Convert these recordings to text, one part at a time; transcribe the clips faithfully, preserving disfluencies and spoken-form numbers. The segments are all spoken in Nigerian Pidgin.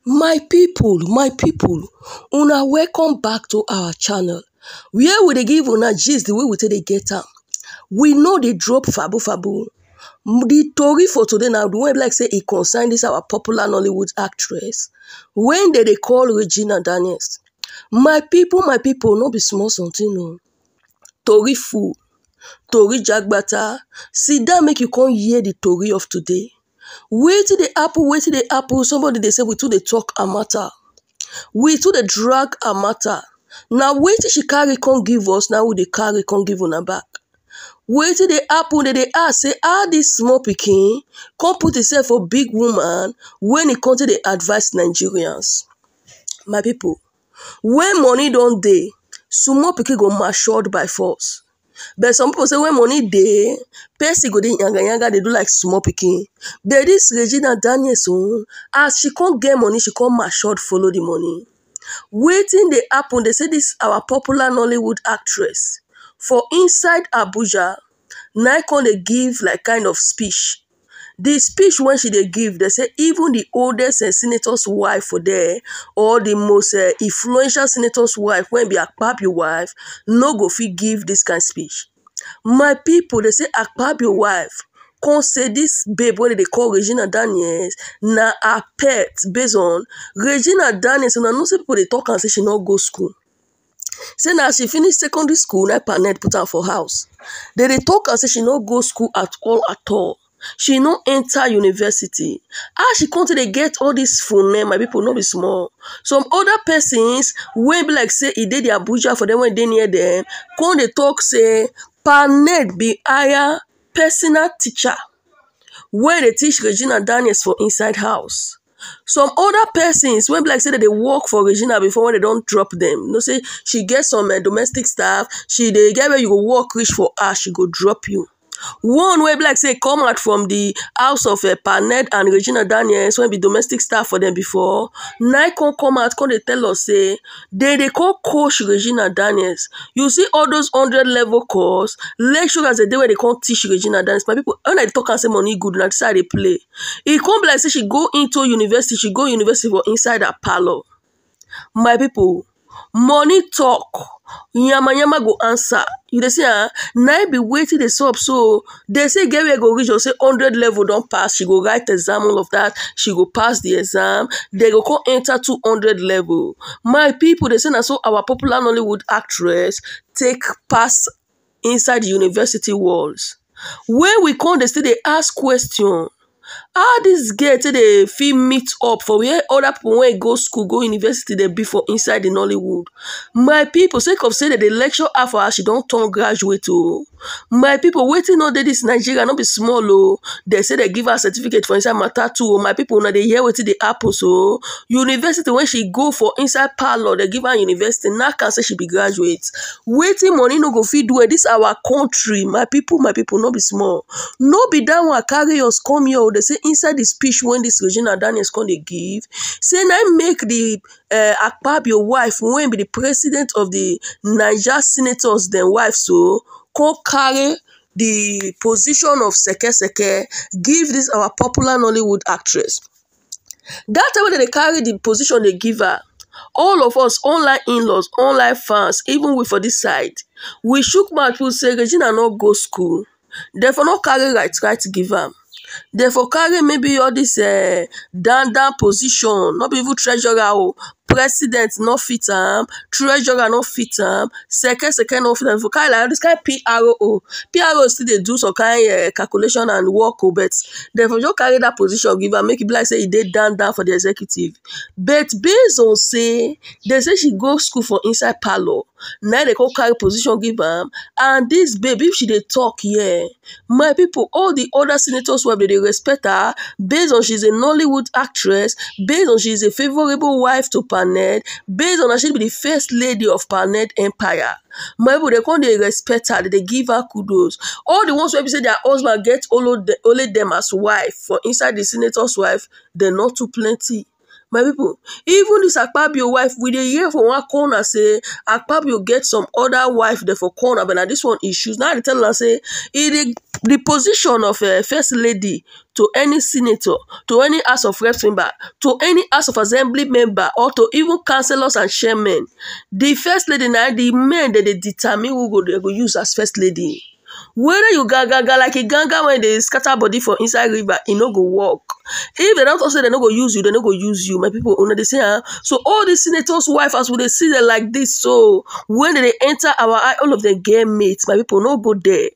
My people, my people, una welcome back to our channel. Where we dey give una gist the way we take dey get am. We no dey drop fabu fabu. The tori for today na the one be like say e concern this our popular Nollywood actress when they dey call Regina Daniels. My people, my people, no be small something o. Tori full, tori jagbata. Sit down make you come hear the tori of today. Wetin dey happen, wetin dey happen, somebody dey say we too dey talk her matter. We too dey drag her matter. Na wetin she carry come give us, na we dey carry come give una back. Wetin dey happen, dey dey ask say how dis small pikin come put herself for big woman when e come to dey advise Nigerians. My people, when money don dey, small pikin go matured by force. But some people say when money dey, person go dey yanga yanga, dey do like small pikin. But this Regina Daniels own, as she come get money, she come matured follow the money. Wetin dey happen, they say this our popular Nollywood actress for inside Abuja, na come dey give like kind of speech. The speech when she dey give, they say even the oldest uh, senator's wife for there, or the most uh, influential senator's wife, when be Akpabio wife, no go fit give this kind of speech. My people, they say Akpabio wife come say this babe wey they call Regina Daniels na her pet based on Regina Daniels. And I know say people they talk and say she not go school. Say now she finish secondary school, na Panet put her for house. They they talk and say she not go school at all at all. She no enter university. How she come to dey get all this phone name, my people, no be small. Some other persons wey be like say e dey the Abuja for them when they near them, come dey talk say Panet be hire personal teacher wey dey teach Regina Daniels for inside house. Some other persons wey be like say that they work for Regina before when they don't drop them. No say she get some uh, domestic staff, she dey get where you go work reach for her, she go drop you. One way be like say come out from the house of uh, Panet and Regina Daniels when be domestic staff for them before. Now come come out, come they tell us say they they call coach Regina Daniels. You see all those hundred level course lecturers the day where they can't teach Regina Daniels. My people, when I talk and say money good, na decide they play. It come be like say she go into university, she go university for inside her parlor. My people, money talk. Yama yama go answer. You dey see ah, now be waiting the sub. So they say get where go reach or say hundred level don't pass. She go write exam, all of that. She go pass the exam. They go come enter two hundred level. My people, they say na so our popular Nollywood actress take pass inside the university walls. When we come, they still they ask question. How this girl say they feel meet up for where other people when go school, go university, they be for inside the Nollywood. My people, sake of say that they lecture her for her, she don't turn graduate. Oh. My people, waiting on this Nigeria, not be small. Oh. They say they give her certificate for inside matter too. Oh. My people, now they hear what the apple. So university, when she go for inside parlor, they give her university. Now can say she be graduate. Waiting money no go feed do it. This our country. My people, my people, no be small. No be that one carry us come here. They say inside the speech when this Regina Daniels come they give, say now make the uh, Akpabio wife when be the president of the Niger senators then wife so come carry the position of seke seke give this our popular Nollywood actress. That time when they carry the position they give her, all of us online in-laws, online fans, even we for this side, we shook mouth to say Regina not go school, therefore not carry right right to give her. Therefore carry maybe all this uh, down down position, not be even treasurer or president not fit am, treasurer not fit am, second second not fit am. For carry like this kind of P R O, P R O still they do some kind uh, calculation and work, but therefore just carry that position, give her, make it be like say he did down down for the executive. But based on say they say she go school for inside parlor, now they call carry position give am, and this baby if she they talk yeah, my people, all the other senators where they respect her based on she's a Nollywood actress, based on she's a favorable wife to Panet, based on her she be the first lady of Panet Empire. My people, they come they respect her, they give her kudos. All the ones where say their husband get only them as wife for inside the senator's wife, they're not too plenty. My people, even this Akpabio wife, we dey hear from one corner say Akpabio get some other wife there for corner, but now this one issues. Now they tell her say he dey the position of a uh, first lady to any senator, to any House of Reps member, to any House of Assembly member, or to even councillors and chairmen. The first lady now, the men that they determine who go, they go use as first lady. Whether you gaga like a ganga when they scatter body for inside river, it no go work. If they don't also say they no go use you, they no go use you. My people, they say, huh? So all the senators' wives, as we they see them like this, so when they enter our eye, all of them get mates. My people, no go there.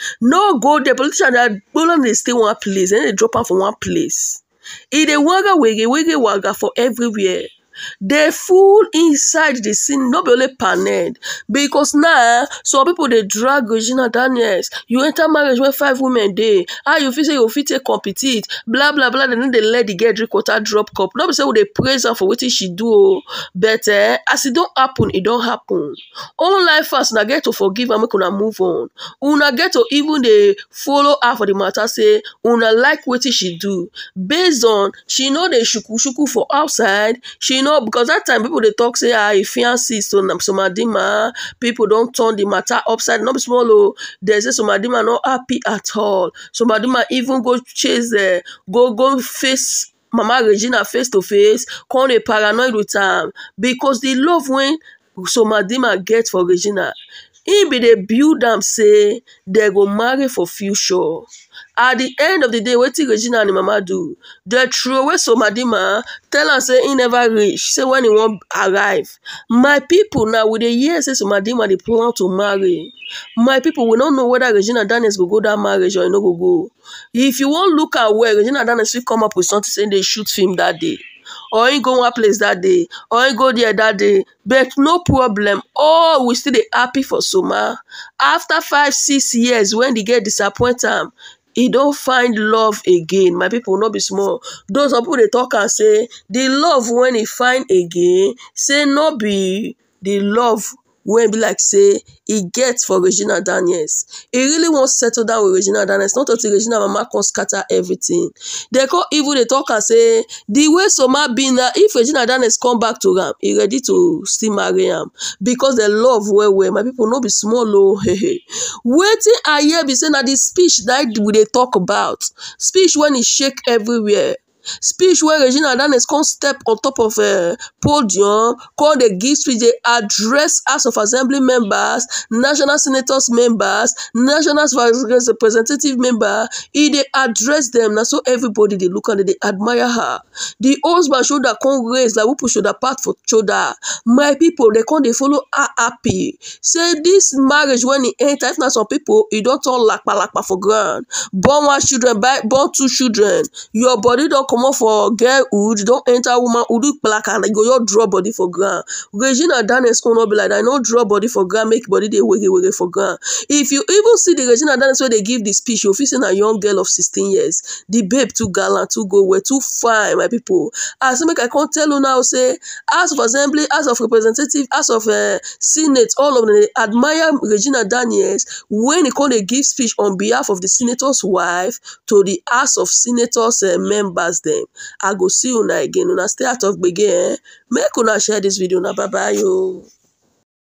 No go there. Politicians that don't they stay one place, and they drop out from one place. If they waga wege wege waga for everywhere. They full inside the scene, not only paned. Because now, some people they drag Regina Daniels. You enter marriage when five women day. Ah, you feel say you fit take compete, blah blah blah. Then they let the girl drink water drop cup. Not say they praise her for what she do. But eh, as it don't happen, it don't happen. All life fast, una get to forgive and make una move on. Una get to even they follow her for the matter. Say una like what she do. Based on she know they shuku shuku for outside. She know because that time people they talk say ah if fiancé so Somadima people don't turn the matter upside not small oh they say Somadima not happy at all. Somadima even go chase the go go face Mama Regina face to face, come a paranoid with am because the love when Somadima get for Regina. He be they build them say they go marry for future. At the end of the day, what Regina and Mama do? They throw away Somadima, tell her say he never reach, say when he won't arrive. My people now with the years say Somadima they plan to marry. My people will not know whether Regina Daniels will go that marriage or no go go. If you won't look at where Regina Daniels will come up with something saying they shoot film that day. Or he go one place that day, or he go there that day, but no problem. Oh, we still dey happy for Soma. After five, six years, when they get disappointed, he don't find love again. My people will not be small. Those people they talk and say the love when he find again, say not be the love when be like say he gets for Regina Daniels. He really wants to settle down with Regina Daniels, not until Regina Mama can scatter everything. They call evil, they talk and say the way Soma be now, if Regina Daniels come back to him, he ready to still marry him because they love well well. My people no be small oh. Waiting I hear be saying that the speech that we they talk about, speech when he shake everywhere. Speech where Regina Daniels come step on top of a podium, call the give speech, they address House of Assembly members, National Senators members, National Representative member, he they address them. Now so everybody they look and they admire her. The husband shoulder come raise like who push shoulder part for shoulder. My people they come they follow her happy. Say this marriage when he enter, if not some people, he don't turn lakpa lakpa for ground. Born one children, born two children. Your body don't come out for girlhood, don't enter womanhood black and go your draw body for ground. Regina Daniels will not be like that. I know draw body for ground, make body they wiggy wiggy for ground. If you even see the Regina Daniels where they give the speech, you're facing a young girl of sixteen years. The babe too gallant, too go well, too fine, my people. As make I can't tell you now, say House of Assembly, House of Representative, House of uh, Senate, all of them they admire Regina Daniels when he called a give speech on behalf of the senator's wife to the House of Senators uh, members. Them. I go see you now again. Una stay out of begin. Make una share this video. Now bye bye yo.